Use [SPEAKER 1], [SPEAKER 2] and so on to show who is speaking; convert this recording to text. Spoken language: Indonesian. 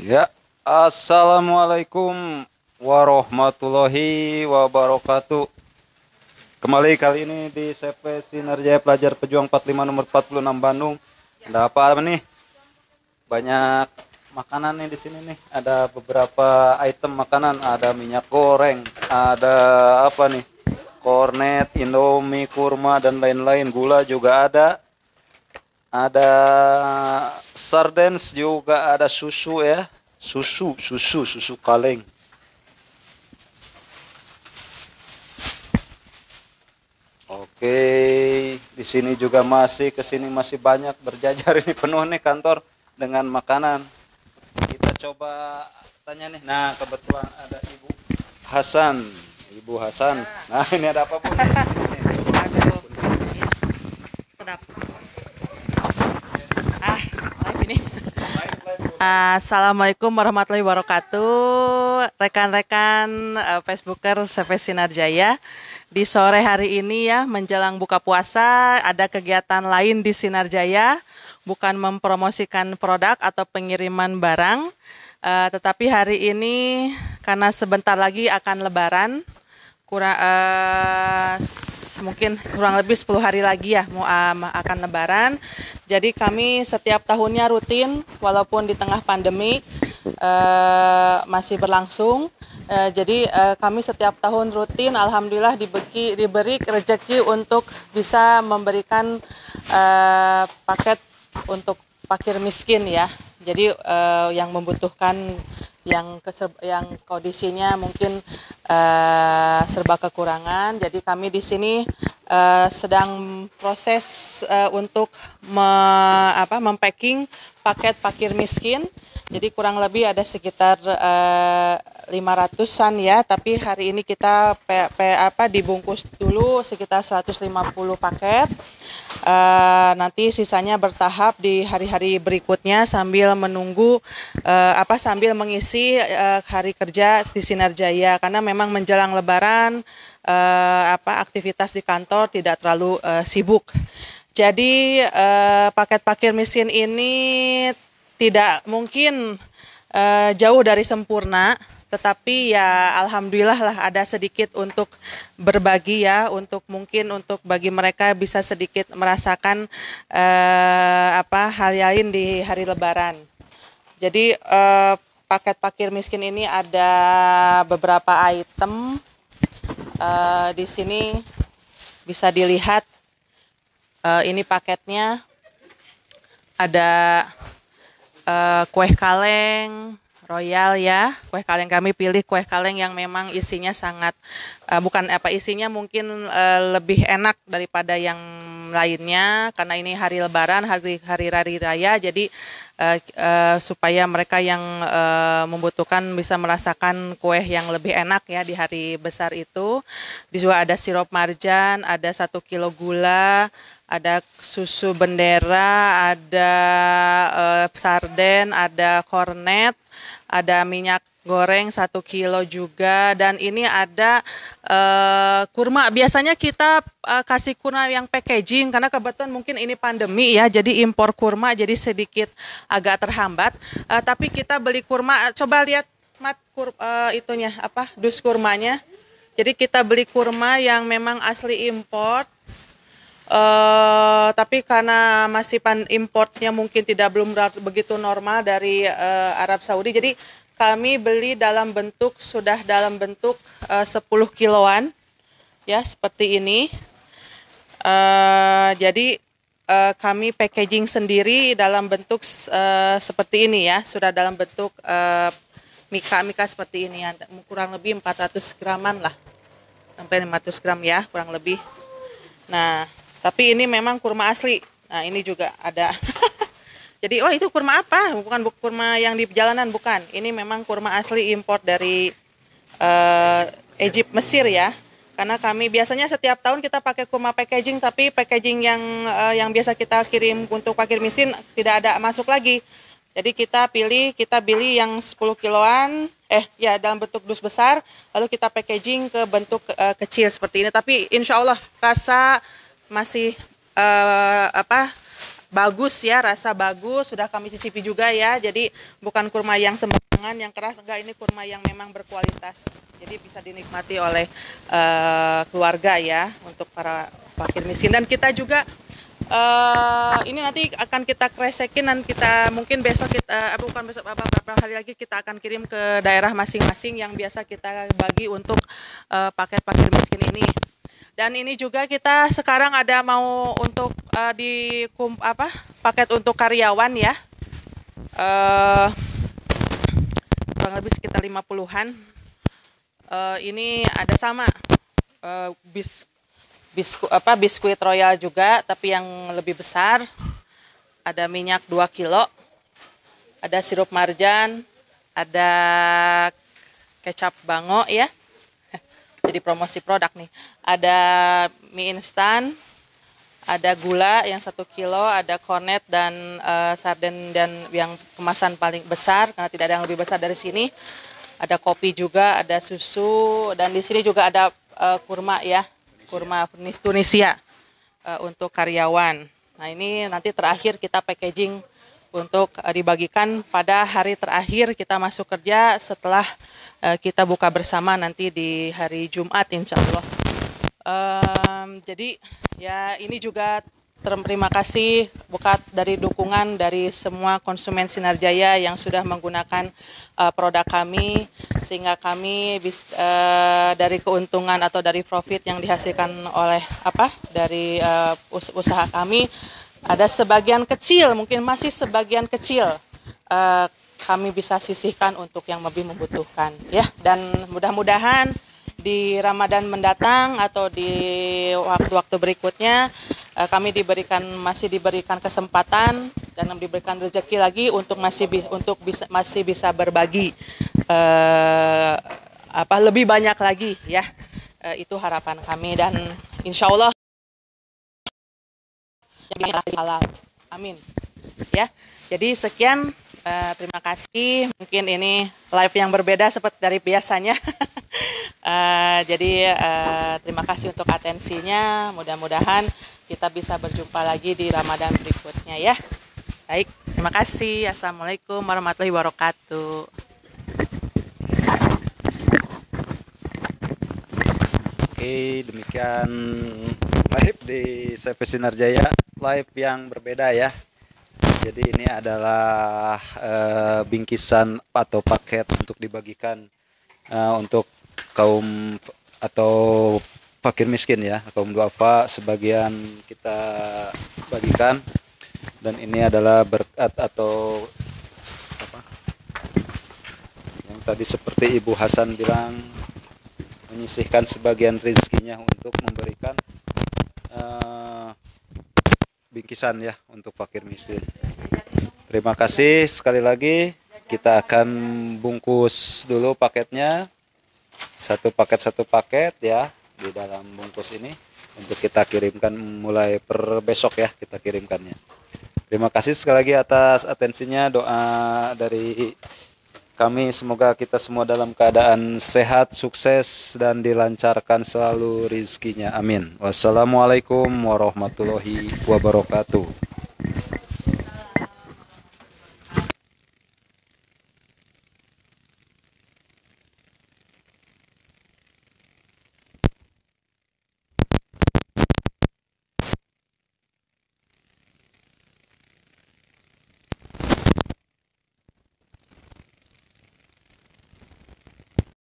[SPEAKER 1] Ya, assalamualaikum warahmatullahi wabarakatuh. Kembali kali ini di CP Sinarjaya Pelajar Pejuang 45 nomor 46 Bandung. Ada apa nih? Banyak makanan nih di sini nih. Ada beberapa item makanan. Ada minyak goreng, ada apa nih? Kornet, Indomie, kurma dan lain-lain. Gula juga ada. Ada sardens juga, ada susu ya. Susu kaleng. Oke, di sini juga masih kesini masih banyak berjajar ini penuh nih kantor dengan makanan. Kita coba tanya nih. Nah, kebetulan ada Ibu Hasan. Ibu Hasan. Nah, ini ada apa, Bu?
[SPEAKER 2] Aduh, iya. Kenapa? Live ini. Assalamualaikum warahmatullahi wabarakatuh, rekan-rekan Facebooker CV Sinarjaya. Di sore hari ini ya, menjelang buka puasa, ada kegiatan lain di Sinarjaya, bukan mempromosikan produk atau pengiriman barang, tetapi hari ini karena sebentar lagi akan Lebaran, mungkin kurang lebih 10 hari lagi ya akan Lebaran. Jadi kami setiap tahunnya rutin walaupun di tengah pandemi masih berlangsung. Jadi kami setiap tahun rutin alhamdulillah diberi rezeki untuk bisa memberikan paket untuk fakir miskin ya. Jadi yang membutuhkan yang kondisinya mungkin serba kekurangan. Jadi kami di sini sedang proses untuk mempacking paket fakir miskin. Jadi kurang lebih ada sekitar 500-an ya, tapi hari ini kita dibungkus dulu sekitar 150 paket. Nanti sisanya bertahap di hari-hari berikutnya sambil menunggu sambil mengisi hari kerja di Sinarjaya karena memang menjelang Lebaran aktivitas di kantor tidak terlalu sibuk. Jadi paket fakir miskin ini tidak mungkin jauh dari sempurna, tetapi ya alhamdulillah lah ada sedikit untuk berbagi ya, untuk mungkin untuk bagi mereka bisa sedikit merasakan hal lain di hari Lebaran. Jadi paket fakir miskin ini ada beberapa item di sini bisa dilihat. Ini paketnya ada kue kaleng royal ya, kue kaleng kami pilih kue kaleng yang memang isinya sangat isinya mungkin lebih enak daripada yang lainnya karena ini hari Lebaran, hari raya, jadi supaya mereka yang membutuhkan bisa merasakan kue yang lebih enak ya di hari besar itu. Juga ada sirup marjan, ada 1 kilo gula, ada susu bendera, ada sarden, ada kornet, ada minyak goreng 1 kilo juga, dan ini ada kurma. Biasanya kita kasih kurma yang packaging karena kebetulan mungkin ini pandemi ya, jadi impor kurma jadi sedikit agak terhambat. Tapi kita beli kurma, coba lihat dus kurmanya. Jadi kita beli kurma yang memang asli import. Tapi karena masih importnya mungkin belum begitu normal dari Arab Saudi, jadi kami beli sudah dalam bentuk 10 kiloan ya seperti ini. Jadi kami packaging sendiri dalam bentuk seperti ini ya, sudah dalam bentuk mika seperti ini, kurang lebih 400 graman lah, sampai 500 gram ya kurang lebih. Nah, tapi ini memang kurma asli. Nah, ini juga ada. Jadi, itu kurma apa? Bukan kurma yang di jalanan, bukan. Ini memang kurma asli import dari Egypt, Mesir ya. Karena kami biasanya setiap tahun kita pakai kurma packaging, tapi packaging yang biasa kita kirim untuk fakir miskin tidak ada masuk lagi. Jadi kita pilih yang 10 kiloan, dalam bentuk dus besar, lalu kita packaging ke bentuk kecil seperti ini. Tapi insya Allah rasa masih bagus ya, rasa bagus, sudah kami cicipi juga ya. Jadi bukan kurma yang sembarangan, yang keras, enggak, ini kurma yang memang berkualitas. Jadi bisa dinikmati oleh keluarga ya, untuk para fakir miskin. Dan kita juga ini nanti akan kita kresekin dan kita mungkin besok kita bukan besok, beberapa hari lagi kita akan kirim ke daerah masing-masing yang biasa kita bagi untuk paket fakir miskin ini. Dan ini juga kita sekarang ada mau untuk paket untuk karyawan ya. Kurang lebih sekitar 50-an. Ini ada sama biskuit royal juga tapi yang lebih besar. Ada minyak 2 kilo. Ada sirup marjan, ada kecap bango ya. Jadi promosi produk nih. Ada mie instan, ada gula yang 1 kilo, ada kornet dan sarden dan yang kemasan paling besar karena tidak ada yang lebih besar dari sini. Ada kopi juga, ada susu dan di sini juga ada kurma ya, kurma Tunisia untuk karyawan. Nah ini nanti terakhir kita packaging untuk dibagikan pada hari terakhir kita masuk kerja setelah kita buka bersama nanti di hari Jumat insya Allah. Jadi ya ini juga terima kasih bukat dari dukungan dari semua konsumen Sinar Jaya yang sudah menggunakan produk kami sehingga kami dari keuntungan atau dari profit yang dihasilkan oleh dari usaha kami ada sebagian kecil, mungkin masih sebagian kecil kami bisa sisihkan untuk yang lebih membutuhkan ya. Dan mudah-mudahan di Ramadan mendatang atau di waktu-waktu berikutnya kami masih diberikan kesempatan dan diberikan rezeki lagi untuk masih bisa berbagi lebih banyak lagi ya. Itu harapan kami dan insya Allah halal. Amin. Ya. Jadi sekian. Terima kasih. Mungkin ini live yang berbeda seperti dari biasanya. Jadi terima kasih untuk atensinya. Mudah-mudahan kita bisa berjumpa lagi di Ramadan berikutnya ya. Baik, terima kasih. Assalamualaikum warahmatullahi wabarakatuh.
[SPEAKER 1] Oke, demikian live di CV Sinar Jaya, live yang berbeda ya. Jadi ini adalah bingkisan atau paket untuk dibagikan untuk kaum atau fakir miskin ya, kaum duafa sebagian kita bagikan. Dan ini adalah berkat atau yang tadi seperti Ibu Hasan bilang, menyisihkan sebagian rezekinya untuk memberikan bingkisan ya untuk fakir miskin. Terima kasih sekali lagi. Kita akan bungkus dulu paketnya. Satu paket ya di dalam bungkus ini untuk kita kirimkan mulai per besok ya, kita kirimkannya. Terima kasih sekali lagi atas atensinya. Doa dari kami semoga kita semua dalam keadaan sehat, sukses dan dilancarkan selalu rezekinya. Amin. Wassalamualaikum warahmatullahi wabarakatuh.